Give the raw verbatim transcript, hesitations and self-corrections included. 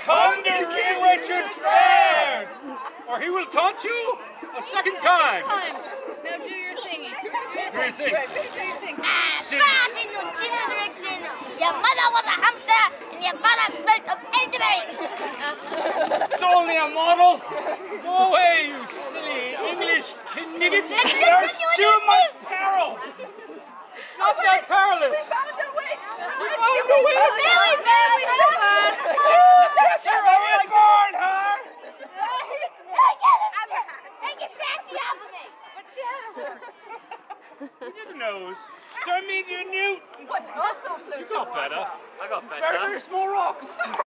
Come to King Richard's Fair, or he will taunt you a second time. Time. Now do your thingy. Do your Do your thing. thing. Do your thing. Ah, fat in your generation. Your mother was a hamster and your father smelled of elderberries. It's only a model. Go away, you silly English kniggets. There's too much peril. It's not that perilous. We found a witch! We found a witch. Really bad. Yes, you're already born, huh? Take your fancy off of me. But she had a Look at the nose. Don't mean you knew. What? Also flew You got better. I got better. Very, very small rocks.